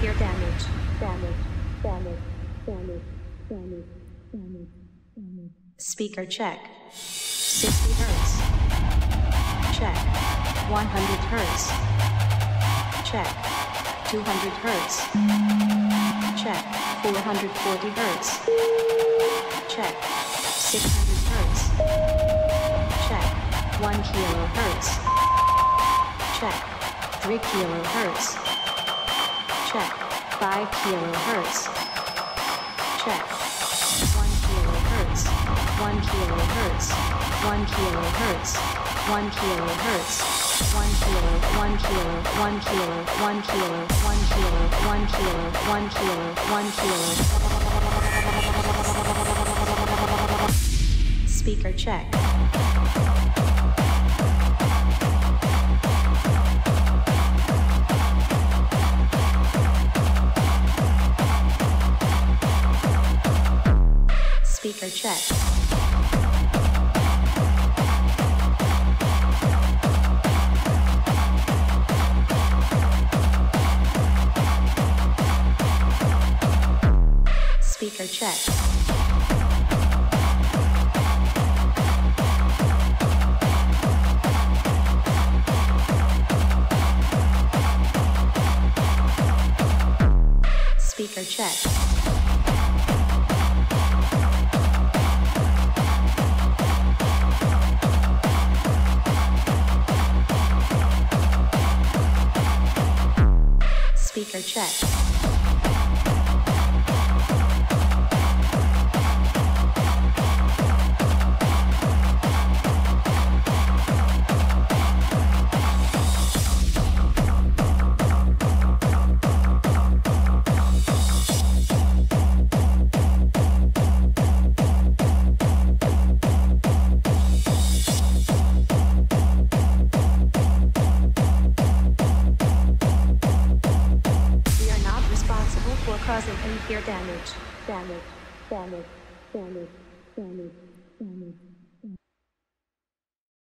hear damage, damage, damage, damage, damage, damage, damage. Speaker check. 60 hertz. Check. 100 hertz. Check. 200 hertz. Check. 440 hertz. Check. 600 hertz. Check. 1 kilohertz. Check. 3 kilohertz. Check. 5 kilohertz. Check. 1 kilohertz. 1 kilohertz. 1 kilohertz. 1 kilohertz. 1 kilo. 1 kilo. 1 kilo. 1 kilo. 1 kilo. 1 kilo. 1 kilo. 1 kilo. Speaker check. Speaker check. Speaker check. Speaker check. Speaker check. Causing any ear damage, damage, damage, damage, damage, damage.